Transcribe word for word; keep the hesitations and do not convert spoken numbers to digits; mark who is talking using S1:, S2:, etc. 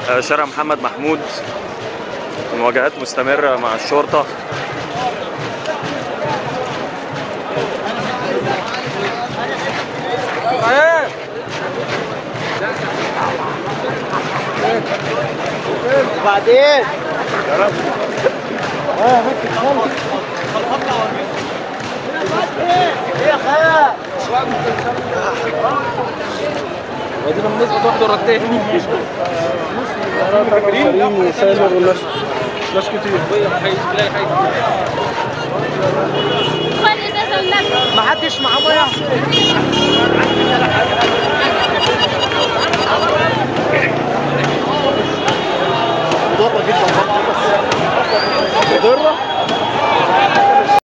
S1: شارع محمد محمود، المواجهات مستمرة مع الشرطة.
S2: وبعدين
S3: يا رب
S2: اه ممكن خالص ايه يا خال
S3: ودينا بنسقط واحد ورا التاني. كريم وسامر وناس ناس كتير.
S2: ما حدش معاه ميه. ضرة جدا بس ضرة